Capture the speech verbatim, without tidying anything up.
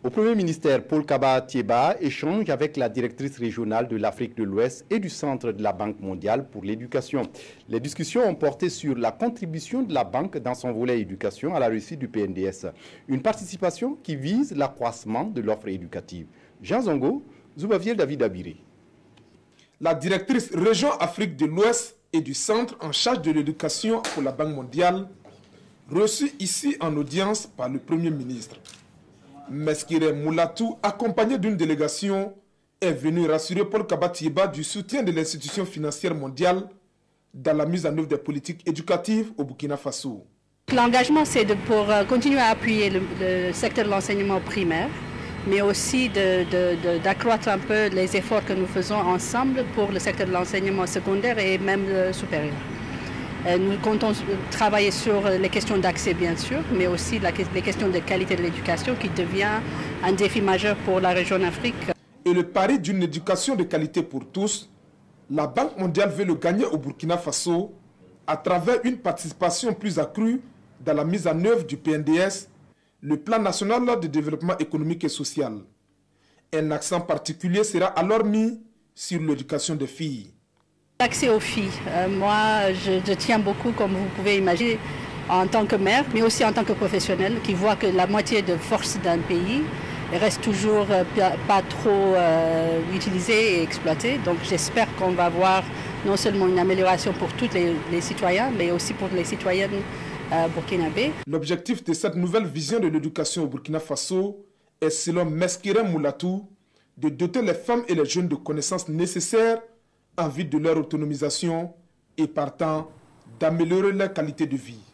Au Premier ministère, Paul Kaba Thieba échange avec la directrice régionale de l'Afrique de l'Ouest et du Centre de la Banque mondiale pour l'éducation. Les discussions ont porté sur la contribution de la Banque dans son volet éducation à la réussite du P N D S. Une participation qui vise l'accroissement de l'offre éducative. Jean Zongo, Zoubaviel David Abiré. La directrice région Afrique de l'Ouest et du Centre en charge de l'éducation pour la Banque mondiale, reçue ici en audience par le Premier ministre. Meskire Moulatou, accompagné d'une délégation, est venu rassurer Paul Kaba Thieba du soutien de l'institution financière mondiale dans la mise en œuvre des politiques éducatives au Burkina Faso. L'engagement, c'est pour continuer à appuyer le, le secteur de l'enseignement primaire, mais aussi d'accroître un peu les efforts que nous faisons ensemble pour le secteur de l'enseignement secondaire et même le supérieur. Nous comptons travailler sur les questions d'accès, bien sûr, mais aussi la, les questions de qualité de l'éducation qui devient un défi majeur pour la région Afrique. Et le pari d'une éducation de qualité pour tous, la Banque mondiale veut le gagner au Burkina Faso à travers une participation plus accrue dans la mise en œuvre du P N D S, le Plan national de développement économique et social. Un accent particulier sera alors mis sur l'éducation des filles. L'accès aux filles, euh, moi je, je tiens beaucoup, comme vous pouvez imaginer, en tant que mère, mais aussi en tant que professionnelle, qui voit que la moitié de force d'un pays reste toujours euh, pas trop euh, utilisée et exploitée. Donc j'espère qu'on va voir non seulement une amélioration pour tous les, les citoyens, mais aussi pour les citoyennes euh, burkinabés. L'objectif de cette nouvelle vision de l'éducation au Burkina Faso est, selon Meskire Moulatou, de doter les femmes et les jeunes de connaissances nécessaires en vue de leur autonomisation et partant d'améliorer leur qualité de vie.